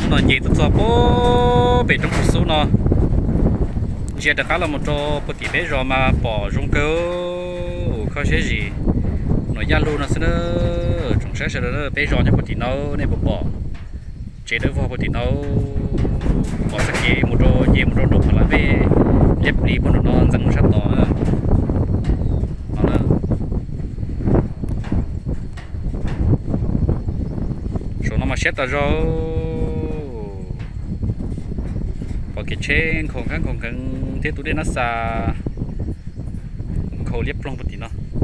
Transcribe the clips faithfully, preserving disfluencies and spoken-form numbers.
nó nhẹ tụt so bố bị trong số nó giờ đã khá là một trò bữa tiệc bé rồi mà bỏ trong cơ không sẽ gì nó gia luôn nó sẽ nó trong sẽ sẽ nó bé rồi nhưng bữa tiệc nó này bỏ bỏ chế đối vào bữa tiệc nó bỏ sắc nhẹ một trò nhẹ một trò đục là về lép đi bọn nó răng sát nó nó số nó mà xét ra rồi và cái trên không khăn không khăn thế tụi nó xa khâu liếp long một tí nó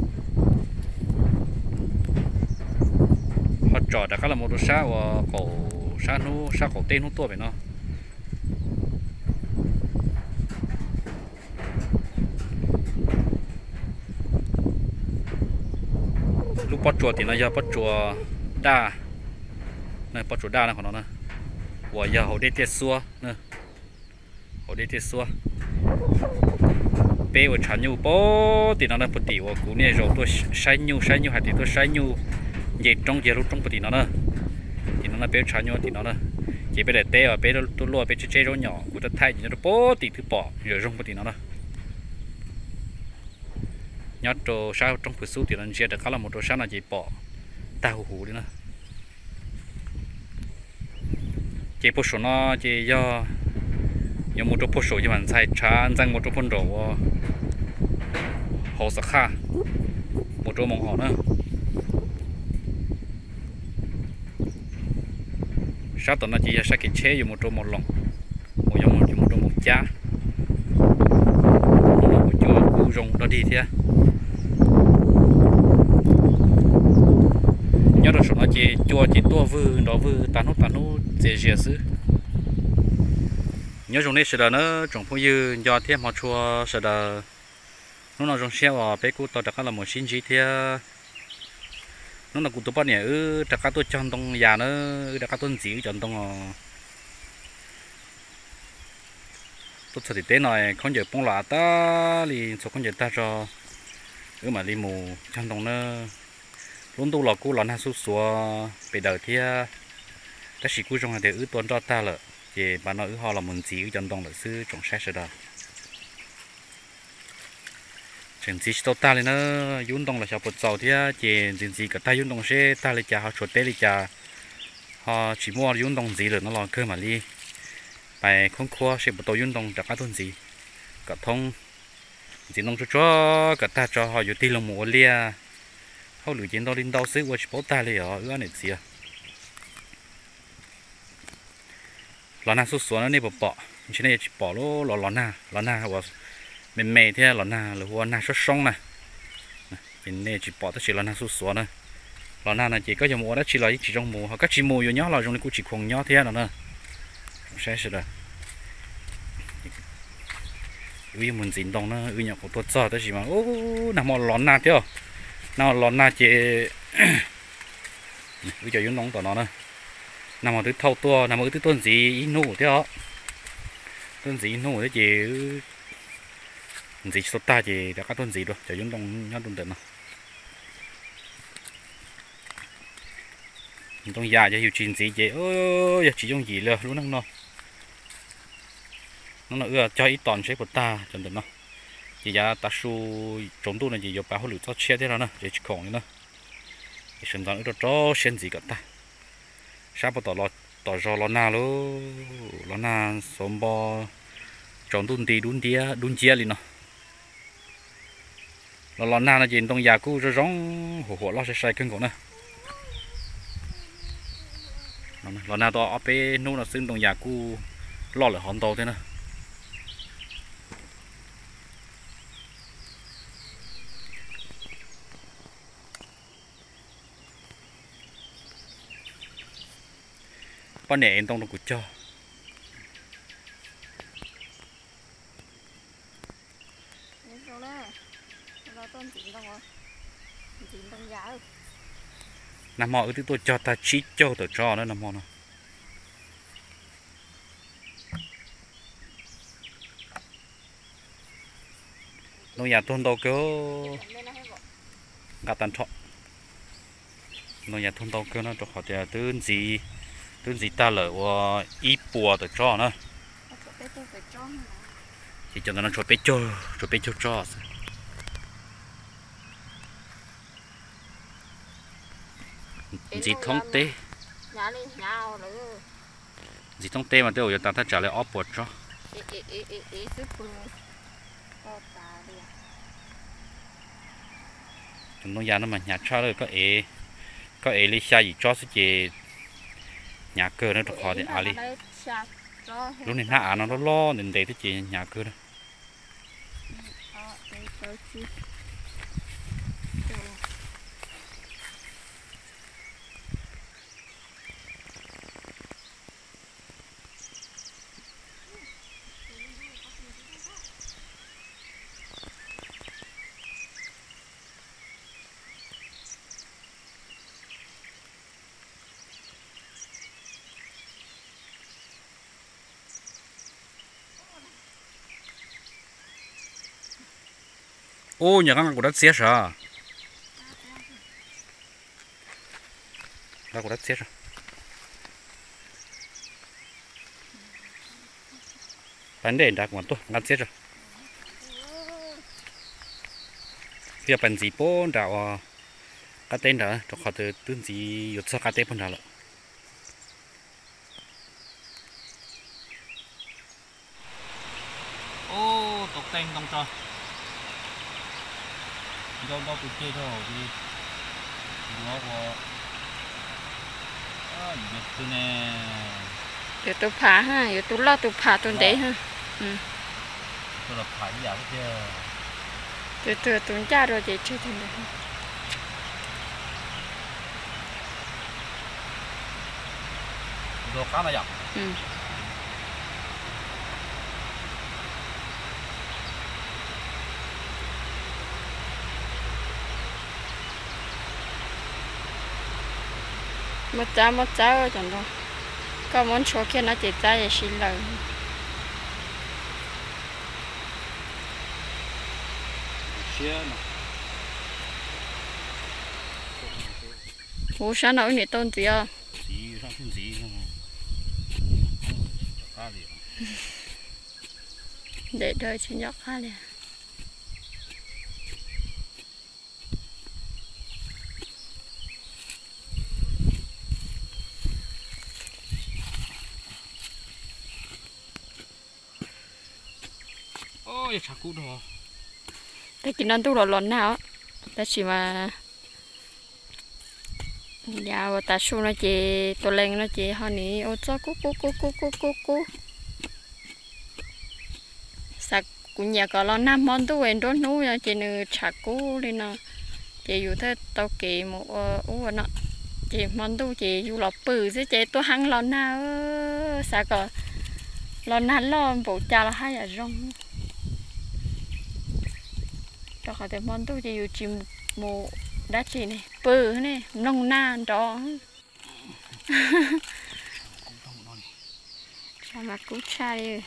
họ trò đã khá là một đồ sa và cổ sa nó sa cổ tên nó to vậy nó lúc bắt chuột thì nó giờ bắt chuột đa này bắt chuột đa này của nó nè và giờ họ đi tiệt xua nè họ đi tiệt xua bé ở chăn nhu bó thì nó là bự tí và cú này rồi tôi sai nhu sai nhu hay thì tôi sai nhu vậy trong giờ lúc trong bự tí nó nè thì nó là bé chăn nhu thì nó nè chỉ bé để té và bé tôi lùa bé chơi chơi rồi nhỏ cú tôi thay thì nó bó tí thứ bỏ rồi trong bự tí nó nè nhát đồ sao trong bự số thì nó chỉ được khá là một đồ sao là chỉ bỏ tao hủ đi nè chỉ bớt số nó chỉ do有một chỗ số cho bạn sai trả rằng một chỗ phân đồ họ sẽ khá một chỗ mong họ nữa sao tụi nó chỉ sẽ cái chế dùng một chỗ một lòng một giống một một chỗ một cha nó một chỗ cũ rồng đó đi thế nhớ được số nó chỉ chua chỉ tua vư đó vư tán nốt tán nốt dễ dễ xứ nhớ trong này sẽ là nó trồng phong dư do thêm họ chua sẽ là nó là trong xe và bé cô tao đặt là một xin gì thế nó là cụ tụi bạn này ư đặt các tôi chọn tông già nó đặt các tôi gì chọn tông tôi sẽ tế này không giờ bông lá ta thì số không giờ ta cho ư mà đi mù chọn tông nó luôn tu là cô lợn hàng sút xùa bị đợi thế các sĩ cô trong này để ư tuần cho ta là thì bà nói họ là muốn gì chân đông là sư trồng sai rồi đó chuyện gì tao ta lên nó yun đông là sao bớt giàu thế thì chuyện gì cả ta yun đông sẽ ta lấy cha họ chuột té lấy cha họ chỉ mua yun đông gì rồi nó lo cơ mà đi bài không khoa sẽ bớt tàu yun đông đặt các tuần gì cả thông chỉ nông cho cho cả ta cho họ yun ti lồng mùa lia họ lựa chuyện đâu đến đâu xứ qua chỉ bảo ta lấy ở ứa này gì à lò na số số nó này bỏ bỏ chỉ này chỉ bỏ lô lò lò na lò na hoặc mềm mềm thế lò na là hoa na số sông này chỉ này chỉ bỏ tới chỉ lò na số số này lò na là chỉ có trong mùa đó chỉ là chỉ trong mùa hoặc các chỉ mùa vô nhó là trong này cũng chỉ còn nhó thế nào nữa sẽ sẽ là uy muốn dính đồng nó uy nhọc của tôi cho tới chỉ mà ô nằm một lò na thế nào lò na chỉ uy giờ dùng đồng tao nó nữa nằm ở thứ thâu tua nằm ở thứ tuần gì nụ thế đó tuần gì nụ thế chị gì số ta chị đã các tuần gì rồi chỉ dùng đồng nhau tuần tận nào trong già cho hiểu chuyện gì chị ơi chỉ dùng gì là luôn năng nó nó là ưa cho ít toàn sẽ của ta tuần tận nào chị giá ta su trống tu này chị dùng bao nhiêu cho chia thế nào nè chị còn nữa cái sản phẩm ở đó xem gì cả ta sao bắt đầu lọt tỏ rõ lọt na lô lọt na xóm bò trồng đun tì đun tia đun chia liền nó lọt lọt na là gì trong nhà cũ rồi rong hồ hồ lo sẽ sai cân cổ nè lọt na to ở bên nô là xưng trong nhà cũ lo là hòn to thế nè con nẻ trong nó cụt cho nằm mò thứ tôi cho ta chỉ cho tôi cho nó nằm mò nó nó nhà thôn đâu cơ cả tàn thọ nó nhà thôn đâu cơ nó cho họ tiền tư gì tương gì ta lỡ và ít bùa từ cho nữa thì cho nó cho bé cho cho bé cho cho gì thông tê gì thông tê mà tôi giờ ta ta trả lại ốp bột cho chúng nó giá nó mà nhà cho rồi có ế có ế đi xa gì cho sẽ chỉ nhà cơ nó được khó để à đi lúc này hạ nó nó lo nên để cái chỉ nhà cơ đó ô nhà con của đất xếp sao đó của đất xếp sao vấn đề đã của tôi ngắt xếp rồi bây giờ bạn gì bố đào cái tên đó cho họ từ tương gì yếu sao cái tên phần nào rồi ô tục tên đông cho đâu đâu tụi chơi thôi đi nó có à gì tụi nè tụi tụi phá ha tụi tụi lo tụi phá tụi đấy ha ừ tụi là phá gì vậy chứ tụi tụi tụi cha rồi để chơi tụi đấy đồ cá này vậy ừ một trái một trái rồi chẳng đâu có muốn cho kia nó chỉ trái để xin lời bố sáng nào nhỉ tôn gì à để đợi chị nhóc ha liền ôi chả cú đồ thế chỉ nên tu rồi lần nào ta chỉ mà giờ ta su nó chỉ tôi lên nó chỉ họ ní ô cho cú cú cú cú cú cú cú sạc cũng nhà có lo năm món tu về đốn núi chỉ nửa chả cú đi nó chỉ dù thế tao kỹ một u nó chỉ món tu chỉ dù lọp bự chứ chỉ tôi hăng lo nào sạc có lo nắn lo bộ cha là hai giờ rong cho họ thấy món tu chỉ dù chỉ một đá chỉ này bự này nông na đó sao mà cú chai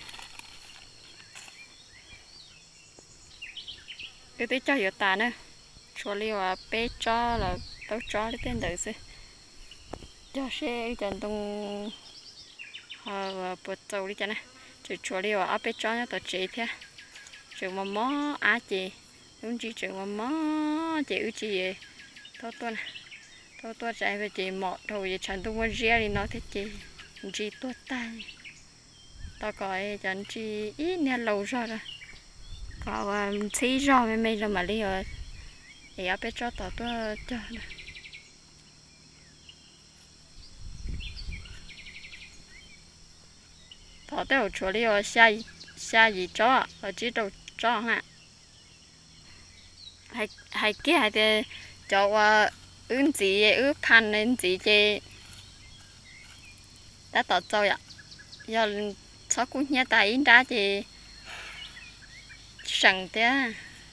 cái tí cho hiệu tàn nữa cho liều à bé cho là tao cho cái tên đời gì cho xe chân tung ờ bột dầu đi cho này chỉ cho liều à bé cho nó tao chế thế chừng mà mó á chị đúng chỉ chừng mà mó chị ư chị tao tuần tao tuần chạy về chị mọt thôi chẳng tung con ria đi nó thế chị chị tuột tay tao coi chẳng chị ít nè lâu rồi rồi có xí rồi mấy mấy rồi mà đi rồi thì ở bên cho tao tôi cho tao tôi chỗ đi rồi xa xa gì cho ở chỉ đầu cho ha hay hay kia hay thì cho ứng gì ứng pan ứng gì chứ đã tao cho vậy giờ sao cũng nhà tài in ra thì sẵn thế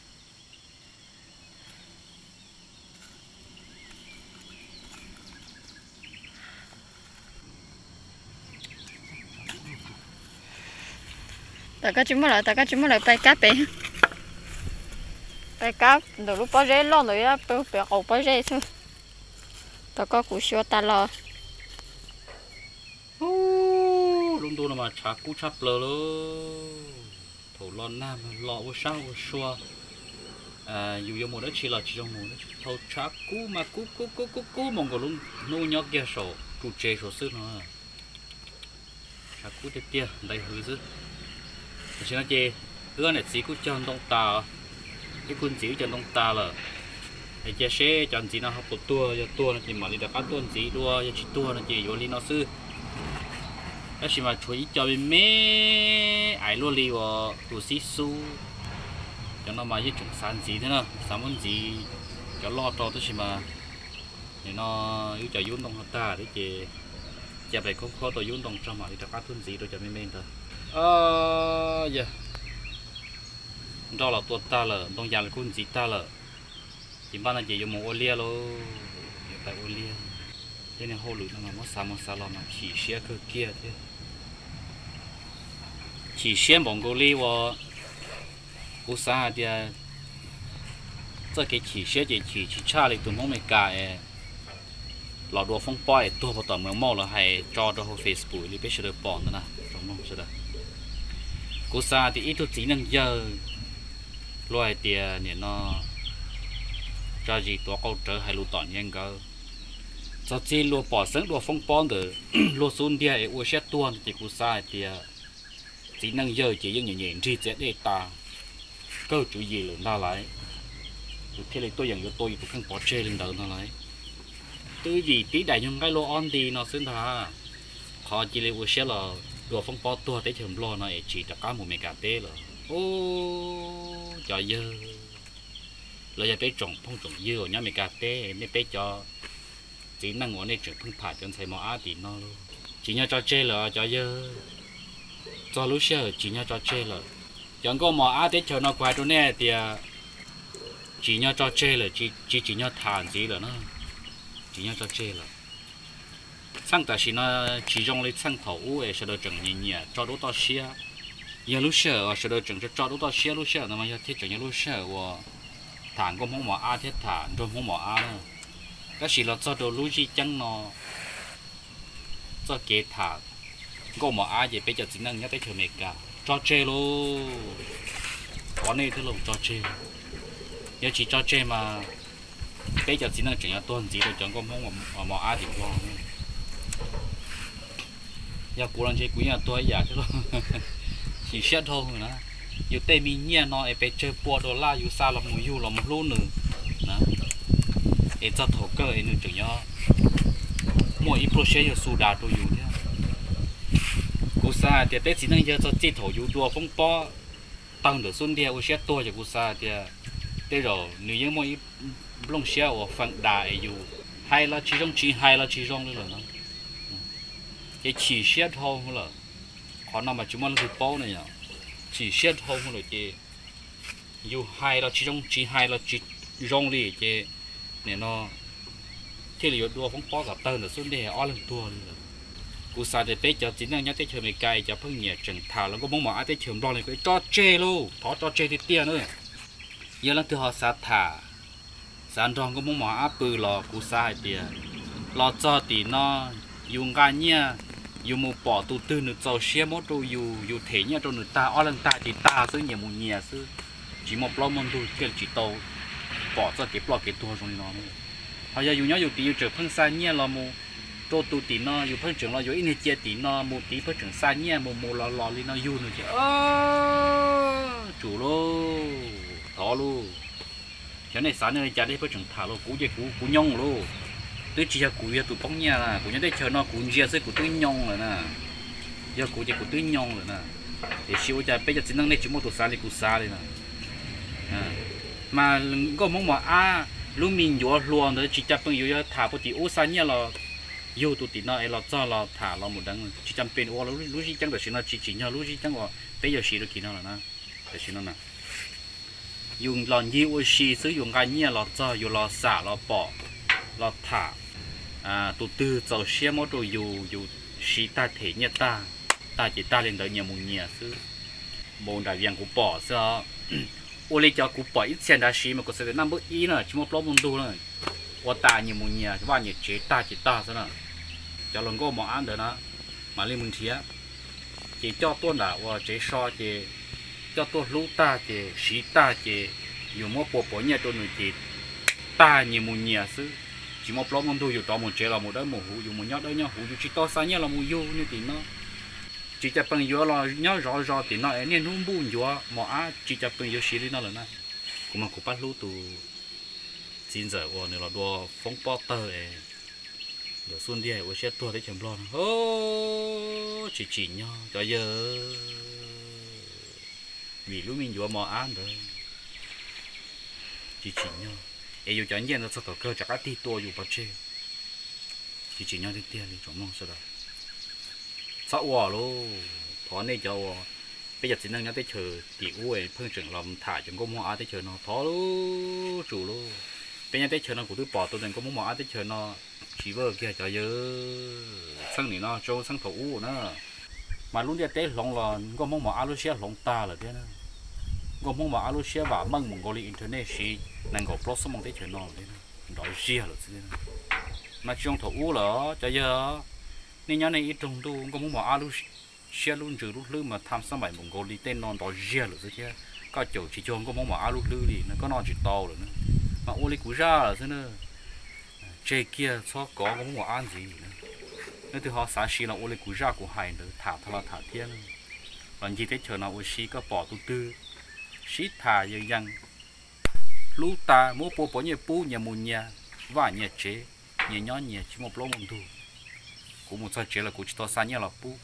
ta có chúng lại ta có chúng lại bay cá bé bay cá đồ lúc bao rễ lo rồi á bao bao ổ bao rễ thôi ta có củ sữa ta lo luôn tôi là mà chả cú chắp lờ lô thổ lon nam lọ vô sao vô xua à dù vô một đó chỉ là chỉ trong một đó thầu chả cú mà cú cú cú cú cú mong có luôn nô nhóc kia sổ trụ chê sổ sức nó chả cú tiếp tia đây hư chứ chỉ nói chê ưa này chỉ cú chân đông tà cái quân chỉ chân đông tà là cái chê xe chân chỉ nó học một tua cho tua nó chỉ mà đi được các tuần chỉ đua cho chỉ tua nó chỉ vô đi nó sư cái gì mà chuối cho bên mẹ ai luôn đi vào tủ xí su cho nó mà cái chuyện sản gì thế nào sản phẩm gì cho lo cho tôi xem mà thì nó yêu cho yun đông ta đấy chị chả phải không khó tôi yun đông trong mà đi tập các tuần gì tôi cho bên bên thôi ờ giờ đó là tuột ta là đông già là quân gì ta là chỉ ban là chỉ dùng một ô lia luôn tại ô lia thế nên hồ lụi nó mà sao mà sao mà chỉ xe cơ kia thế chỉ xe bọn cô li vào cô sa thì这cái chỉ xe chỉ chỉ chỉ cha lại tụi nó mới cả lọ đồ phong boi tôi bắt đầu mới mua là hay cho đó trên Facebook đi biết sự được bỏ nữa nè trong mong sự đó cô sa thì ít tôi chỉ năng giờ loài tiền này nó cho gì tôi câu trở hay lụt tỏn nhanh cơ cho chi lúa bỏ sớm lúa phong bón được lúa xuân đi ở xe tuôn thì cô sa thì chỉ năng giờ chỉ những nhện nhện chỉ sẽ để ta cơ chủ gì là ta lại thế là tôi dành cho tôi tôi không bỏ chê lên đầu nó lại từ gì tí đại nhưng cái lúa on thì nó xứng thà họ chỉ là vừa xe là lúa phong bón tua tới chừng lo này chỉ tất cả một mấy cả té rồi ô trời ơi là giờ bé trồng phong trồng dưa nhá mấy cả té mấy bé cho chỉ năng ngồi này chuyện không phải cho thầy mà á thì nó chỉ nhớ cho chê là trời ơi cho lúc xưa chỉ nhớ cho chê là chẳng có mà á té cho nó quay chỗ này thì chỉ nhớ cho chê là chỉ chỉ chỉ nhớ thản gì là nó chỉ nhớ cho chê là sang tại vì nó chỉ trong lấy sang thấu ấy sẽ được trồng nhẹ nhẹ cho đốt to xia giờ lúc xưa sẽ được trồng cho cho đốt to xia lúc xưa nó mà giờ thiết trồng như lúc xưa và thản cũng không mà á thiết thản rồi không mà á nữa cái gì là cho đồ lúc gì chẳng nó cho kế thản có mà á gì bây giờ chỉ năng nhớ tới chuyện này cả cho chê luôn có này thứ lồng cho chê giờ chỉ cho chê mà bây giờ chỉ năng chuyện tuần gì rồi chẳng có không mà mà á thì lo giờ cố làm chơi quý nhà tôi giả chứ luôn chỉ xét thôi nữa dù tây mình nhẹ nó phải chơi bùa đồ la dù sao là mùi dù là một luôn nữa nè để cho thổ cơ ấy nữa chừng nhá mỗi ít process giờ sù đà tôi dù thế cú sa thì tết chỉ năng giờ cho chỉ thổ dù đùa phong po tăng được xuân đeo xét tôi cho cú sa thì tết rồi nếu như mỗi lông xe ở phần đà ấy dù hay là chỉ trong chỉ hay là chỉ trong nữa rồi nó cái chỉ xét thôi là họ nằm mà chúng ta là bao này nhở chỉ xét thôi là chị dù hai là chỉ trong chỉ hai là chỉ rong đi chị này nó thế là đua phong bó cả tơ là xuống đây ở lần tua rồi cú sa để bé cho chính là nhắc tới chơi mấy cây cho phân nhẹ trần thảo nó có mong mỏi tới trường đo này cái cho chê luôn thó cho chê thì tiền nữa giờ là từ họ sa thả sản rong có mong mỏi áp bự lò cú sa tiền lò cho thì nó dùng cái nhia dù một bỏ tụ tư nữa giàu xe mốt rồi dù dù thế nhá rồi người ta ở lần ta thì taซื้อnhiều một nhàซื้อchỉ một lon món thôi cái chỉ tàu bỏ ra cái bỏ cái tua rồi nó họ giờ dù nhá dù tí dù trở phân xa nhá là một tô tụ tí nó dù phân trưởng là dù ít chia tí nó một tí phân trưởng xa nhá một một lò lò lên nó dù nữa chứ ơ chủ lô đó luôn cái này sáng nay chả đấy phân trưởng thả luôn cú chơi cú cú nhông luôn tôi chỉ là cú giờ tụi bóng nhà là cú nhớ đây chờ nó cú giờ sẽ cú tôi nhông rồi nè giờ cú giờ cú tôi nhông rồi nè để xíu cho bây giờ chỉ năng này chỉ một tụi xa đi cú xa đi nè mà có mong mà à lúc mình vô luôn rồi chỉ chăm bên vô thả một tí ô xa nhá là vô tụi tí nó là cho là thả là một đằng chỉ chăm bên ô lúc lúc gì chẳng được xí nó chỉ chỉ nhau lúc gì chẳng có bây giờ xí được kỹ nó là nè để xí nó nè dùng lòn gì ô xí sử dụng cái nhá là cho vô là xả là bỏ là thả à tụi tư giàu xe mốt rồi dù dù xí ta thể nhá ta ta chỉ ta lên tới nhà một nhà sư bồn đại viên của bỏ sao ô lấy cho của bỏ ít tiền đã xí mà có sẽ năm bước ý nữa chỉ một lỗ môn tu nữa ô ta nhiều một nhà chứ bao nhiêu chế ta chỉ ta sao nữa cho lần có món ăn được nó mà lên mừng thía chỉ cho tôi đã và chỉ so chỉ cho tôi lú ta chỉ xí ta chỉ nhiều mua bộ bộ nhà tôi nói chỉ ta nhiều một nhà xứ chỉ một lỗ mông tôiอยู่ต่อmột chế là một đấy một hũ dùng một nhót đấy nhá hũ chỉ to xa nhá là một du như thì nó chỉ cho bằng gió là nhót rõ rõ thì nó ấy nên luôn buồn gió mà á chỉ cho bằng gió xí đi nó là nó cũng mà cũng bắt lú từ chín giờ qua nữa là đua phóng potter ấy để xuân đi ở xe tua đấy chấm lon ô chỉ chỉ nhau cho giờ vì lúc mình vừa mò ăn rồi chỉ chỉ nhau ấy dù cho anh nó sao cơ chắc tí tua dù bắt chơi chỉ chỉ nhau thì tiền thì chúng mong sao đó sao quá luôn thọ này cho bây giờ chỉ năng nhớ tới chờ tỷ u ấy phương trưởng làm thả chúng có mua ăn tới chờ nó thọ luôn chủ luôn bây giờ tới chờ nó cũng tôi bỏ tôi đừng có mua ăn tới chờ nó chỉ vợ kia cho giờ sang này nó cho sang thủ nữa mà luôn đi tới lòng là có mong mà alo xe lòng ta là thế nữa có mong mà alo xe và măng mong gọi internet xí năng gọi plus mong tới chuyện nó thế đó xe là thế mà trong thủ là cho giờ nên nhớ này ít trong tu có mong mà alo xe luôn trừ lúc lư mà tham gia bài mong gọi tên non đó xe là thế chứ có chỗ chỉ cho có mong mà alo lư đi nó có non chỉ to rồi nữa mà ô li cú ra là thế nữa chơi kia cho có có mong ăn gì nữa nếu từ họ sáng xí là ô li cú ra của hải nữa thả thà là thả thiên còn gì thế chờ nào ô xí có bỏ tu tư xí thả dần dần lú ta mua bộ bộ nhà pu nhà mùn nhà và nhà chế nhà nhỏ nhà chỉ một lỗ mông thu cũng một sao chế là cũng chỉ to xa nhà là pu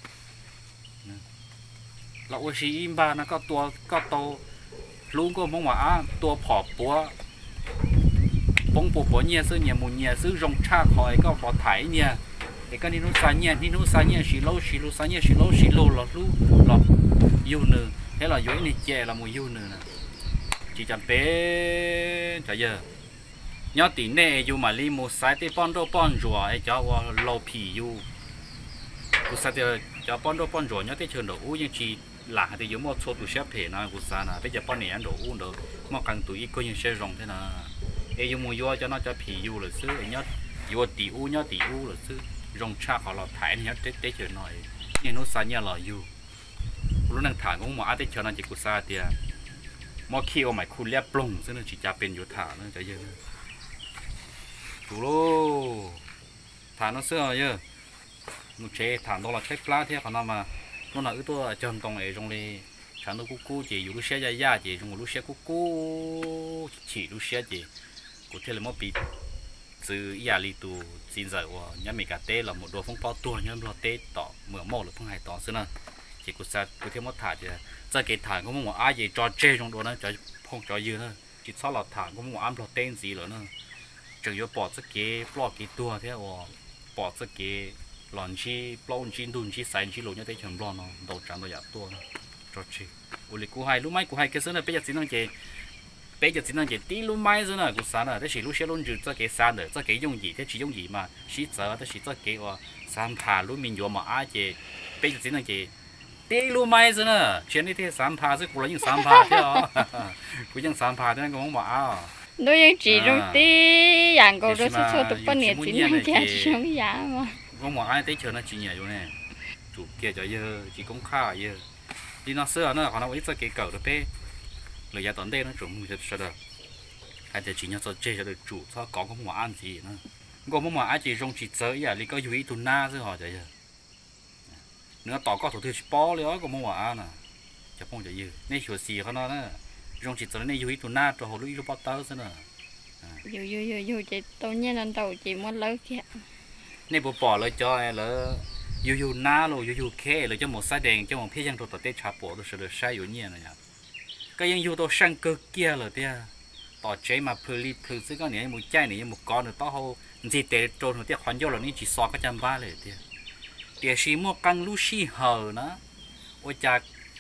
là ô xí im ba nó có tua có to luôn có mong mà ăn tua phò búa bông bộ bộ nhà sư nhà mùn nhà sư rong cha khỏi có bỏ thải nhà để cái nó xa nhà đi nó xa nhà xí lâu xí lâu xa nhà xí lâu xí lâu là lú là yêu nữa thế là dối này chè là một yêu nữa chỉ chăm bé chả giờ nhớ tí nè dù mà li một sai tới pon đô pon rùa ấy cho lâu phì dù cứ sai tới cho pon đô pon rùa nhớ tới trường đồ u nhưng chỉ là thì giống một số tụ xếp thể nào của sa nè bây giờ pon này ăn đồ u đồ mà càng tụi ít coi như xe rồng thế nào ấy dùng một vô cho nó cho phì dù là xứ nhớ dù tí u nhớ tí u là xứ rồng cha họ là thải nhớ tới tới trường này nhưng nó sai nhớ là dù lúc năng thả cũng mà ăn tới trường này chỉ của sa thì mà khi ở mày khu lép lông cho nên chỉ trả tiền vô thả nó chạy giờ chủ lô thả nó xưa giờ nó chế thả nó là chế plá thế còn nào mà nó là ứ tôi chân tông ấy trong này thả nó cú cú chỉ dù lúc xe dài dài chỉ dùng lúc xe cú cú chỉ lúc xe chỉ cụ thể là một bị từ nhà li tu xin giờ của nhà mình cả tê là một đồ phong bao tua nhà lo tê tỏ mở mỏ là phong hải tỏ xưa nè chỉ cụ sa cụ thêm một thả thì ra cái thả cũng một ai gì cho chơi trong đó nó cho phong cho dư nữa chỉ sau là thả cũng một ăn lo tên gì nữa chừng yếu bỏ cái cái bỏ cái tua thế or bỏ cái lon chi lon chi đun chi sai chi lộn như thế chẳng lon nó đầu trắng đầu giặt tua cho chi uli cú hai lúc mấy cú hai cái xưa này bây giờ chỉ năng cái bây giờ chỉ năng cái tí lúc mấy xưa này cú sáng này thế chỉ lúc xe lon chữ cho cái sáng này cho cái dùng gì thế chỉ dùng gì mà chỉ giờ thế chỉ cho cái or sáng thả lúc mình vô mà ai cái bây giờ chỉ năng cái tí luôn mai rồi nè, chuyện này thì sắm phá chứ cũng là những sắm phá thế à, cũng những sắm phá thế nên cũng bảo. Đối với chỉ trong tí, dạng cầu đó số số tụi bên này chỉ năng chả sống giá mà. Cũng bảo ai tới chờ nó chỉ nhảy vô nè, chủ kia cho giờ chỉ cũng khá giờ, đi nó xưa nó còn nó ít cái cầu đó bé, lời giá tận đây nó chuẩn bị sẽ được, hay là chỉ nhớ cho chơi cho được chủ, cho có không bảo ăn gì nữa, cũng mà ai chỉ trong chỉ chơi à, lý có yêu ý tuần na chứ họ vậy giờ. Nữa tỏ có thủ thư sport nữa có mong hòa nè chả phong chả dư nên chuột xìเขาnó nè trong chỉ tới nên yêu tu na cho họ lúc yêu bắt tao thế nè yêu yêu yêu yêu chị tôi nhớ lần đầu chị muốn lớn kia nên bộ bỏ lại cho là yêu yêu na rồi yêu yêu khe rồi cho một sai đèn cho một phía dân thuộc tết chả bỏ tôi sẽ được sai yêu nhiều này nhá cái dân yêu tôi sang cơ kia rồi tia tỏ chế mà phơi phơi chứ có này một chai này một con nữa tao hô gì tệ trôn rồi tia khoan vô là nên chỉ xóa cái trăm baเลยtia để xí mua căng lú xí hờ nó ôi cha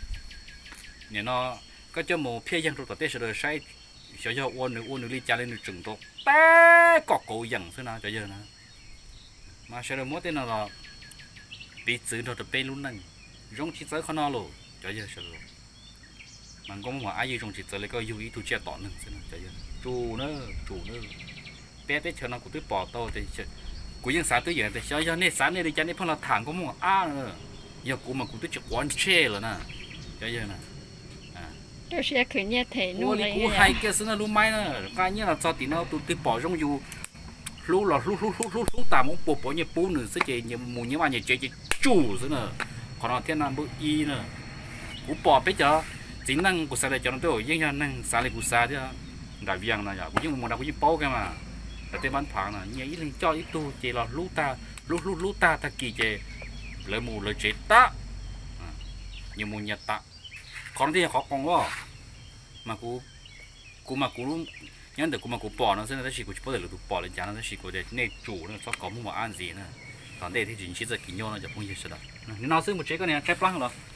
nhà nó có cho một phía dân thuộc tết sẽ được sai cho cho ôn nữa ôn nữa đi cha lên được trừng tốt té cọ cổ dần thế nào cho giờ nè mà sẽ được mỗi tên là bị xử được bên luôn nè giống chỉ tới con nó luôn cho giờ sẽ được mà có một ai gì trong chỉ tới lấy cái yêu tu che tỏ nè cho giờ chủ nữa chủ nữa bé tết cho nó cũng tiếp bỏ tao thì của dân xã tới giờ thì cho cho nên xã này đi cho nên phong là thẳng có một a nữa giờ cú mà cú tới chụp quán chê rồi nè cái giờ nè tôi sẽ khởi nhẹ thể cú luôn đi này cú hay kia xin là lúc mai nè cái như là cho tí nó tụi tụi bỏ trong dù lúc là lúc lúc lúc lúc lúc tạm muốn bộ bỏ như bố nữa sẽ chỉ như mù như mà như chơi chơi chủ nữa nè còn nó thiên nam bự y nè cú bỏ bây giờ chính năng của sao để cho nó tôi nhưng mà năng sao để cú sao chứ đại viên này giờ cũng như một đạo cũng như bao cái màแต่เต็มบ้านผังน่ะเนี่ยอีลิงจ้อยอีตู้เจเราลูกตาลูกลูกลูกตาตะกี้เจเลยหมูเลยเจตะยังมูเนี่ยตะคนที่เขาคงว่ามากูกูมากูรู้งั้นเดี๋ยวกูมากูปอนะซึ่งถ้าชีกูจะพูดเดี๋ยวกูปอเลยจ้านะถ้าชีกูจะเนี่ยจู่นะชอบ搞มุมอันซีนะตอนเด็กที่จริงชีจะกินโยนะจะพุ่งเยอะสุดละนี่น้องซึ่งหมดเช็คก็เนี่ยแค่ปลั๊งเหรอ